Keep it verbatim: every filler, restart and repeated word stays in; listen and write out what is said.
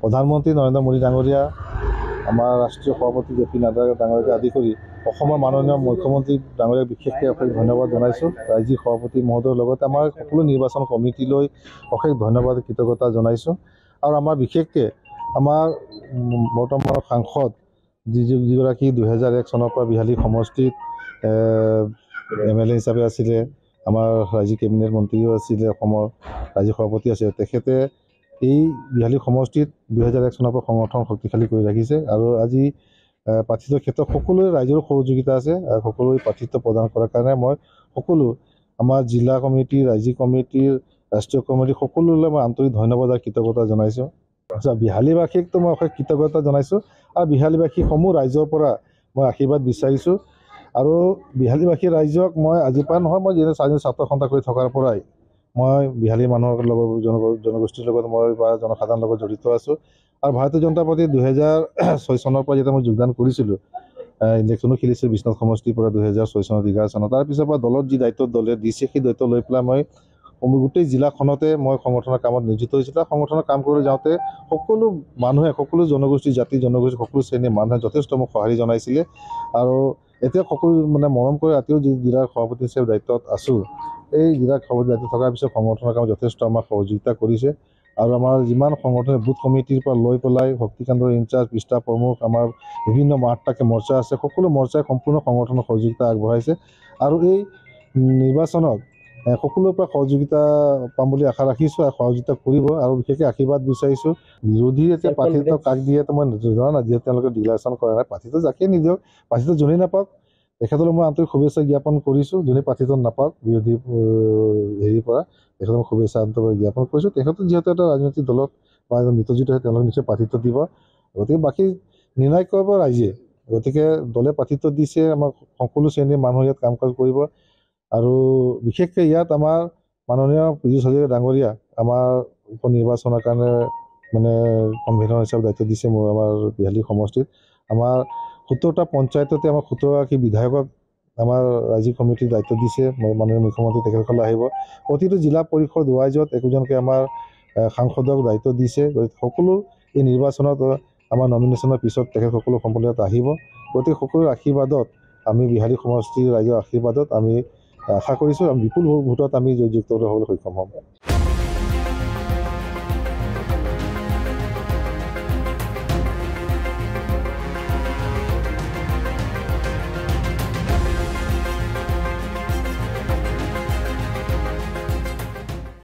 প্ৰধানমন্ত্ৰী নৰেন্দ্ৰ মোদী ডাঙৰীয়া, আমাৰ ৰাষ্ট্ৰীয় সভাপতি জে পি নাড্ডা ডাঙৰীয়াকে আদি কৰি অসমৰ মাননীয় মুখ্যমন্ত্ৰী ডাঙৰীয়াক বিশেষকৈ অশেষ ধন্যবাদ জনাইছোঁ। ৰাজ্যিক সভাপতি মহোদয়ৰ লগতে আমাৰ সকলো নিৰ্বাচন কমিটিলৈ অশেষ ধন্যবাদ কৃতজ্ঞতা জনাইছোঁ। আৰু আমাৰ বিশেষকৈ আমাৰ বৰ্তমানৰ সাংসদ যি যিগৰাকী দুহেজাৰ এক চনৰ পৰা বিহালী সমষ্টিত এম এল এ হিচাপে আছিলে, আমাৰ ৰাজ্যিক কেবিনেট মন্ত্ৰীও আছিলে, অসমৰ ৰাজ্যিক সভাপতি আছিলে, তেখেতে এই বিহালী সমষ্টিত দুহেজাৰ এক চনৰ পৰা সংগঠন শক্তিশালী কৰি ৰাখিছে। আৰু আজি প্ৰাৰ্থিত্বৰ ক্ষেত্ৰত সকলোৰে ৰাইজৰ সহযোগিতা আছে। আৰু সকলোৰে প্ৰাৰ্থিত্ব প্ৰদান কৰাৰ কাৰণে মই সকলো আমাৰ জিলা কমিটি, ৰাজ্যিক কমিটিৰ, ৰাষ্ট্ৰীয় কমিটি সকলোলৈ মই আন্তৰিক ধন্যবাদ আৰু কৃতজ্ঞতা জনাইছোঁ। আচ্ছা, বিহালীবাসীকতো মই অশেষ কৃতজ্ঞতা জনাইছোঁ। আৰু বিহালীবাসী সমূহ ৰাইজৰ পৰা মই আশীৰ্বাদ বিচাৰিছোঁ। আৰু বিহালীবাসী ৰাইজক মই আজিৰ পৰা নহয়, মই যেনে চাৰিজন ছাত্ৰ সন্থা কৰি থকাৰ পৰাই মই বিহালী মানুহৰ লগত জন জনগোষ্ঠীৰ লগত মই বা জনসাধাৰণৰ লগত জড়িত আছোঁ। আৰু ভাৰতীয় জনতা পাৰ্টি দুহেজাৰ ছয় চনৰ পৰা যেতিয়া মই যোগদান কৰিছিলোঁ, ইলেকশ্যনো খেলিছিলোঁ বিশ্বনাথ সমষ্টিৰ পৰা দুহেজাৰ ছয় চনত এঘাৰ চনত। তাৰপিছৰ পৰা দলত যি দায়িত্ব দলে দিছে সেই দায়িত্ব লৈ পেলাই মই গোটেই জিলাখনতে মই সংগঠনৰ কামত নিয়োজিত হৈছিলোঁ। সংগঠনৰ কাম কৰি যাওঁতে সকলো মানুহে, সকলো জনগোষ্ঠী, জাতি জনগোষ্ঠী, সকলো শ্ৰেণীৰ মানুহে যথেষ্ট মোক সঁহাৰি জনাইছিলে। আৰু এতিয়া সকলো মানে মৰম কৰি ৰাতিও যি জিলাৰ সভাপতি হিচাপে দায়িত্বত আছোঁ, এই জিলাৰ সভাপতি দায়িত্ব থকাৰ পিছত সংগঠনৰ কাম যথেষ্ট আমাক সহযোগিতা কৰিছে। আৰু আমাৰ যিমান সংগঠনে বুথ কমিটিৰ পৰা লৈ পেলাই শক্তিকেন্দ্ৰৰ ইনচাৰ্জ, বিস্তাৰ প্ৰমুখ, আমাৰ বিভিন্ন আঠটাকৈ মৰ্চা আছে, সকলো মৰ্চাই সম্পূৰ্ণ সংগঠনৰ সহযোগিতা আগবঢ়াইছে। আৰু এই নিৰ্বাচনত সকলোৰে পৰা সহযোগিতা পাম বুলি আশা ৰাখিছোঁ আৰু সহযোগিতা কৰিব। আৰু বিশেষকৈ আশীৰ্বাদ বিচাৰিছোঁ। বিৰোধী এতিয়া প্ৰাৰ্থিত্ব কাক দিয়ে মই জনা নাই, যিহেতু তেওঁলোকে ডিক্লেৰেশ্যন কৰা নাই। প্ৰাৰ্থিত্ব যাকেই নিদিয়ক, প্ৰাৰ্থিত্ব যোনেই নাপাওক, তেখেতলৈ মই আন্তৰিক শুভেচ্ছা জ্ঞাপন কৰিছোঁ। যোনে প্ৰাৰ্থিত্ব নাপাওক বিৰোধী হেৰিৰ পৰা, তেখেতক শুভেচ্ছা আন্তৰিক জ্ঞাপন কৰিছোঁ। তেখেতে যিহেতু এটা ৰাজনৈতিক দলত বা এজন মিত্ৰজিত হয়, তেওঁলোকে নিশ্চয় প্ৰাৰ্থিত্ব দিব। গতিকে বাকী নিৰ্ণয় কৰিব ৰাইজে। গতিকে দলে প্ৰাৰ্থিত্ব দিছে, আমাৰ সকলো শ্ৰেণীৰ মানুহ ইয়াত কাম কাজ কৰিব। আৰু বিশেষকৈ ইয়াত আমাৰ মাননীয় পীযুষ হাজৰিকা ডাঙৰীয়া আমাৰ উপ নিৰ্বাচনৰ কাৰণে মানে কনভেনৰ হিচাপে দায়িত্ব দিছে মোৰ আমাৰ বিহালী সমষ্টিত। আমাৰ সোতৰটা পঞ্চায়ততে আমাৰ সোতৰগৰাকী বিধায়কক আমাৰ ৰাজ্যিক কমিটিৰ দায়িত্ব দিছে। মাননীয় মুখ্যমন্ত্ৰী তেখেতসকলে আহিব। প্ৰতিটো জিলা পৰিষদ ৱাইজত একোজনকৈ আমাৰ সাংসদক দায়িত্ব দিছে। সকলো এই নিৰ্বাচনত আমাৰ নমিনেশ্যনৰ পিছত তেখেতসকলো সম্পূৰ্ণত আহিব। গতিকে সকলোৰে আশীৰ্বাদত আমি বিহালী সমষ্টিৰ ৰাইজৰ আশীৰ্বাদত আমি আশা কৰিছোঁ বিপুল ভোটত আমি জয়যুক্ত হ'বলৈ সক্ষম হ'ম।